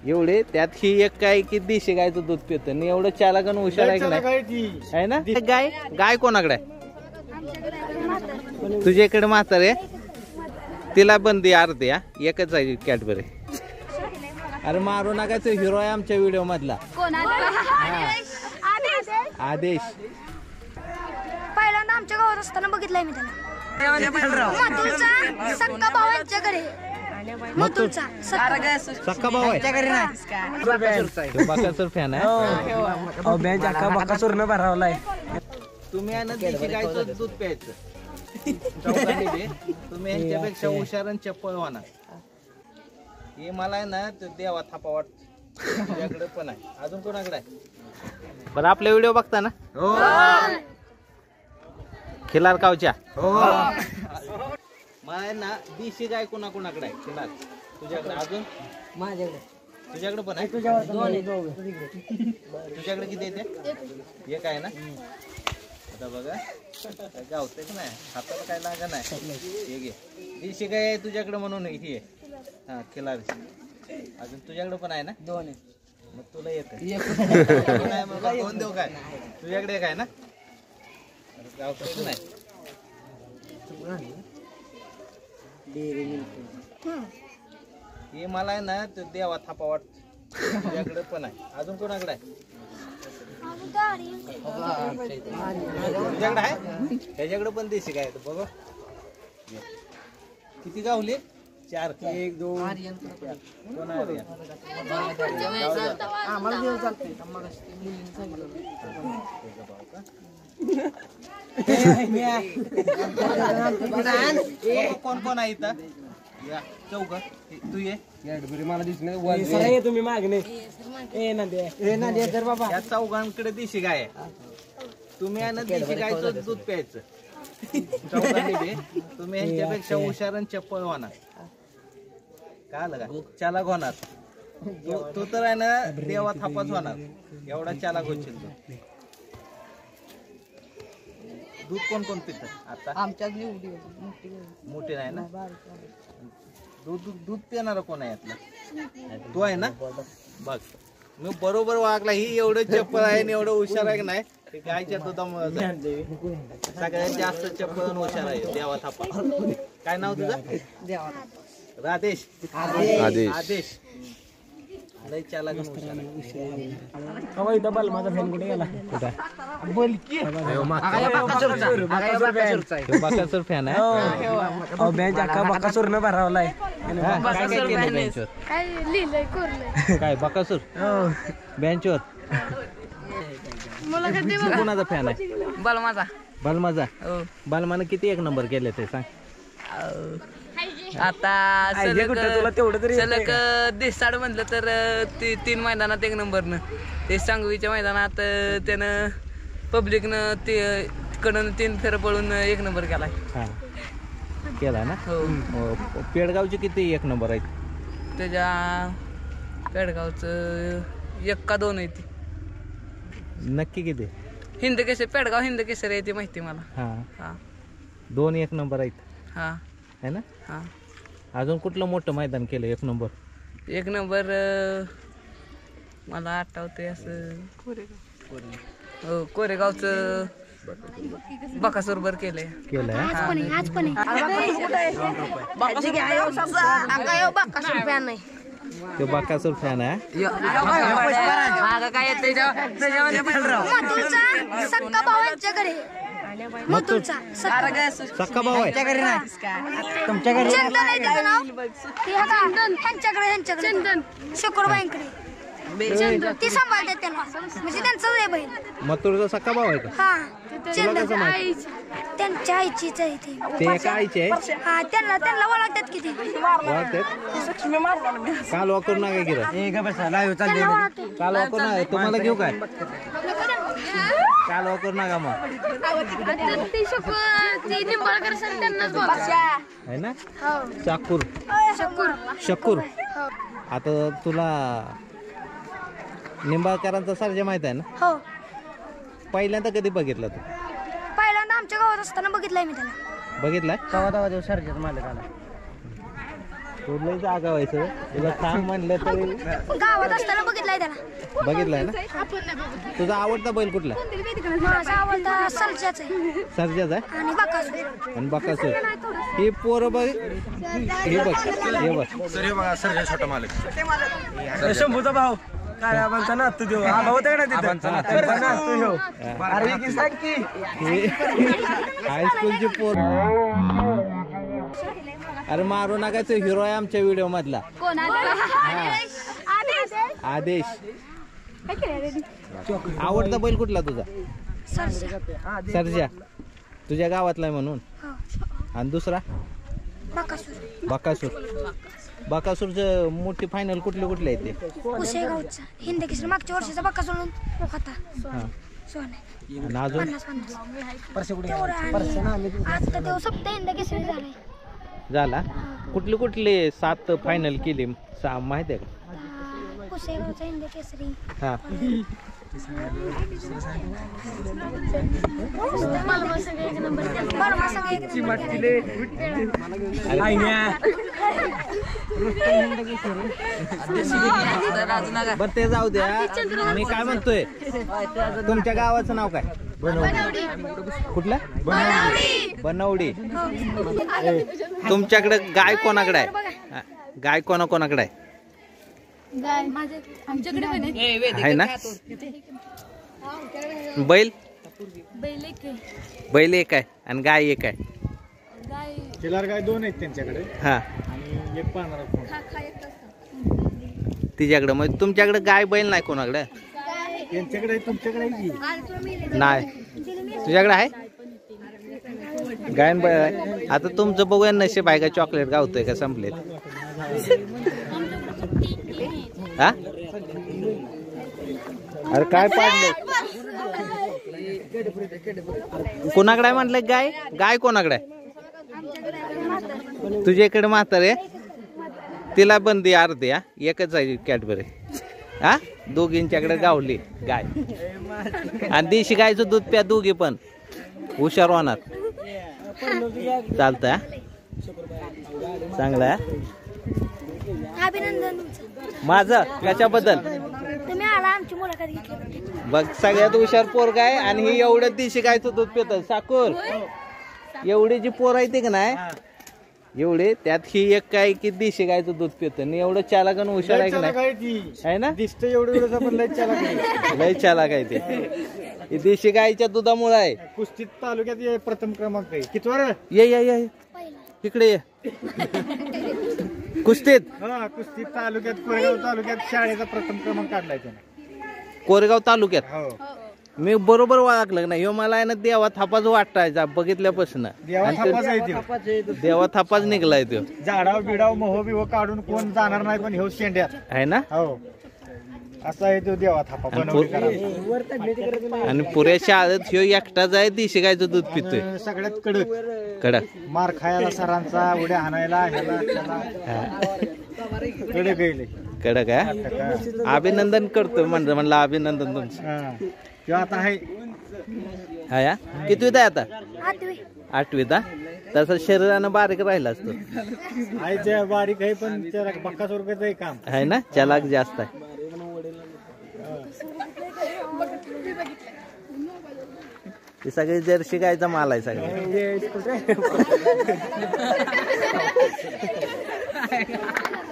एवढे त्यात ही एक गाय की देशी गायचं दूध पित आणि एवढं चालक आणि हुशार आहे ना गाय गाय कोणाकडे तुझ्याकडे म्हातारे तिला पण दे अर्धे एकच आहे कॅडबरी अरे मारू नका तो हिरो आहे आमच्या व्हिडिओ मधला आदेश पहिल्यांदा आमच्या गावात असताना बघितलंय मी त्याला सक्का भाऊ यांच्याकडे सक्का भाऊ आहे बकासूर फॅन आहे बकासूरनं भरावलाय तुम्ही देशी गायचं दूध प्यायचं तुम्ही यांच्यापेक्षा हुशार आणि चप्पल होणार हे मला आहे ना देवा थापा वाटत तुझ्याकडे पण आहे अजून कोणाकडे आहे बरं आपले व्हिडिओ बघता ना खिलार कावच्या मला ना देशी गाय कोणाकोणाकडे आहे खिलार तुझ्याकडे अजून माझ्याकडे तुझ्याकडे पण आहे तुझ्याकडे किती येते एक आहे ना आता बघा गावतेच नाही हाताला काय लागा नाही हे घे देशी गाय आहे तुझ्याकडे म्हणून ही आहे हा खिलार अजून तुझ्याकडे पण आहे ना दोन आहे मग तुला येत दोन देऊ काय तुझ्याकडे एक आहे ना गावतेच नाही हे मला आहे ना ते देवा थापा वाटत तुझ्याकडे पण आहे अजून कोणाकडे आहे तुझ्याकडे आहे त्याच्याकडे पण देशी काय बघ किती गावले 4 1 2 कोण आहे कोण कोण आहे इथं या चौघ तू ये मला दिसत तुम्ही मागणे बाबा या चौघांकडे देशी गाय आहे तुम्ही आहे ना देशी गायचं दूध प्यायचं तुम्ही यांच्यापेक्षा हुशार आणि चप्पल होणार काय आलं का चालाक होणार तू तर आहे ना देवा थापाच होणार एवढा चालाक होशील तू दूध कोण कोण पित आता आमच्या मोठे नाही ना दूध दूध पिणार कोण आहे यातला तू आहे ना बघ मी बरोबर वागला ही एवढं चप्पल आहे आणि एवढं हुशार आहे की नाही ते गायच्या दुधामुळे सगळ्यात जास्त चप्पल आणि हुशार आहे देवा थापा काय नाव तुझं राधेश आदेश लय चालाक हुशार माझा फॅन कुठे गेला बकासूर फॅन आहे बकासूर न भरावलाय काय बकासूर बेंचवर कोणाचा फॅन आहे बलमाचा बलमानं किती एक नंबर केले ते सांग आता सलग देसाड म्हणलं तर 3 मैदानात 1 नंबरनं ते सांगवीच्या मैदानात त्यानं पब्लिकनं तिकडनं 3 फेर पळून 1 नंबर केलाय केला ना हो पेडगावचे किती 1 नंबर आहेत त्याच्या पेडगावचं 1 का 2 आहे ती नक्की किती हिंद केसर पेडगाव हिंद केसर आहे ती माहिती मला हा 2 1 नंबर आहेत हा है ना हा अजून कुठलं मोठं मैदान केलं 1 नंबर 1 नंबर मला आठवते असं हो कोरेगावचं बकासूरबर केलंय तो बकासूर फॅन आहे काय सक्का भाऊ यांच्याकडे सक्का भाऊ आहे चंदन शुक्रबाईंकडे ती सांभाळतात त्यांना म्हणजे त्यांचं बहीण मथुरचा सक्का भाऊ आहे का हा त्यांच्या आईचीच आहे ते एका आईचे आहे हा त्यांना ओळखतात किती काल वाकरून नका गिरा काल वाकून नाही तुम्हाला घेऊ काय काल वाकरून नका मग आहे ना शकूर आता तुला निंबाळकरांचा सर्जा माहित आहे ना हो पहिल्यांदा कधी बघितला तू पहिल्यांदा आमच्या गावात असताना बघितलंय मी त्याला बघितलाय कवा सर्जात मालक आला तुला जागा व्हायचं तुला सांग म्हणलं तरी गावात असताना बघितलाय त्याला. बघितलंय ना. तुझा आवडता बैल कुठला? माझा आवडता सर्जाच आहे सर्जाच आहे आणि बकासूर. आणि बकासूर. हे पोरं बघ हे बघ हे बघ शंभूचा भाऊ काय आबांचा नातू देऊ आबा होता का तिथं नातू ह्यो. अरे की सांग की हायस्कूलची पोर. अरे मारू नका तो हिरो आहे आमच्या व्हिडिओ मधला. आदेश. आवडता बैल कुठला तुझा? सर्जा. सर्जा. तुझ्या गावातला आहे म्हणून. आणि दुसरा बकासूर. बकासूर. बकासूरचं मोठी फायनल कुठले कुठले आहे ते? कुसेगावचा हिंद केसरी मागच्या वर्षीचा बकासूर होता. सोने आणि अजून 50-50 तेवढं. आणि आता तो सप्त हिंद केसरी झालाय. झाला. कुठले कुठले 7 फायनल केले माहिती आहे का? कुसेगावचा हिंद केसरी. हा बर ते जाऊ द्या. मी काय म्हणतोय तुमच्या गावाचं नाव काय? कुठलं? बनवडी. तुमच्याकडे गाय कोणाकडे आहे? गाय कोणाकोणाकडे आहे? आहे ना. बैल? बैल एक आहे आणि गाय एक आहे. खिलार गाय 2 आहेत त्यांच्याकडे हा आणि एक पाहणार तिच्याकडे. मग तुमच्याकडे गाय बैल नाही कोणाकडे? त्यांच्याकडे तुमच्याकडे नाही. तुझ्याकडे आहे गाय बैल आहे. आता तुमचं बघूया नशीब आहे का चॉकलेट गावतोय का संपलेत? हा अरे काय पाडलं? कोणाकडे म्हटलं गाय? गाय कोणाकडे? तुझ्या इकडे म्हातारे तिला बंदी अर्धी. हा एकच आहे कॅडबरी. हा दोघींच्याकडे गावली गाय. आणि देशी गायचं दूध प्या दोघी पण हुशार होणार. चालतंय. चांगलं आहे. अभिनंदन माझं कशाबद्दल? तुम्ही आला आमची मुलाखत घेतली. बघ सगळ्यात हुशार पोरगा आहे आणि ही एवढं देशी गायचं दूध पित. साखर एवढी जी पोर आहे ते का नाही एवढे त्यात ही एक काय की देशी गायचं दूध पित. एवढं चालाक आणि हुशार आहे का नाही? आहे ना. दिसतं एवढं पण लय चालाक आहे. लय चालाक आहे ते. देशी गायच्या दुधामुळे आहे. कुस्तीत तालुक्यात प्रथम क्रमांक आहे. किती वर? ये इकडे ये. कुस्तीत हा कुस्तीत तालुक्यात कोरेगाव तालुक्यात शाळेचा प्रथम क्रमांक काढलाय त्याने. कोरेगाव तालुक्यात. हो मी बरोबर ओळखलं ना. ह्यो मला आहे ना देवा थापाच वाटायचा बघितल्यापासून. देवा थापाच निघलाय तो. झाडाव बिडाव मोह बिहो काढून कोण जाणार नाही पण ह्यो शेंड्यात आहे ना. हो असा आहे तो देवा थापा बनवली. आणि पुऱ्या शाळेत ह्यो एकटाच आहे देशी गायचं दूध पितोय. सगळ्यात कडक कडक. मार खायला सरांचा उड्या हाणायला ह्याला कडक गेले. कडक आहे. अभिनंदन करतो म्हणलं अभिनंदन तुमचं. आता आहे हा या कितवीत आहे आता? 8वी. 8वीत. तसं शरीरानं बारीक राहिला असतो. आईच्या बारीक आहे पण त्याला पक्का स्वरूपाचं काम आहे ना. चलाक जास्त आहे. ते सगळे जर्सी गायचा माल आहे सगळे.